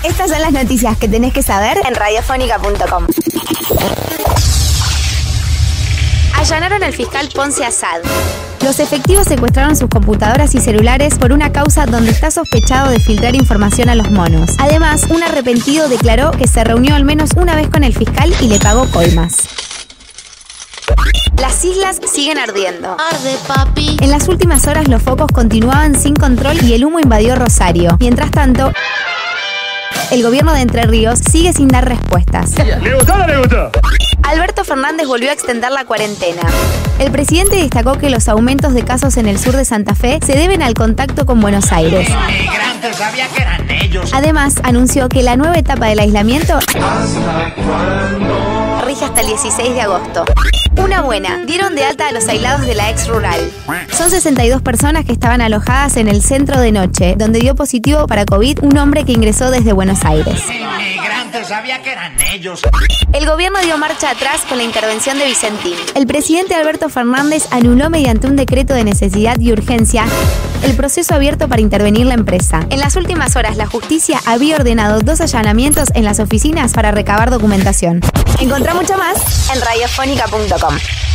Estas son las noticias que tenés que saber en radiofónica.com. Allanaron al fiscal Ponce Assad. Los efectivos secuestraron sus computadoras y celulares por una causa donde está sospechado de filtrar información a los monos. Además, un arrepentido declaró que se reunió al menos una vez con el fiscal y le pagó coimas. Las islas siguen ardiendo. Arde, papi. En las últimas horas los focos continuaban sin control y el humo invadió Rosario. Mientras tanto, el gobierno de Entre Ríos sigue sin dar respuestas. ¿Le gustó o no le gustó? Alberto Fernández volvió a extender la cuarentena. El presidente destacó que los aumentos de casos en el sur de Santa Fe se deben al contacto con Buenos Aires. Inmigrantes, sabía que eran ellos. Además, anunció que la nueva etapa del aislamiento rige hasta el 16 de agosto. Una buena, dieron de alta a los aislados de la ex rural. Son 62 personas que estaban alojadas en el centro de noche, donde dio positivo para COVID un hombre que ingresó desde Buenos Aires. Inmigrantes, sabía que eran ellos. El gobierno dio marcha atrás con la intervención de Vicentín. El presidente Alberto Fernández anuló mediante un decreto de necesidad y urgencia el proceso abierto para intervenir la empresa. En las últimas horas, la justicia había ordenado 2 allanamientos en las oficinas para recabar documentación. Encontrá mucho más en radiofónica.com.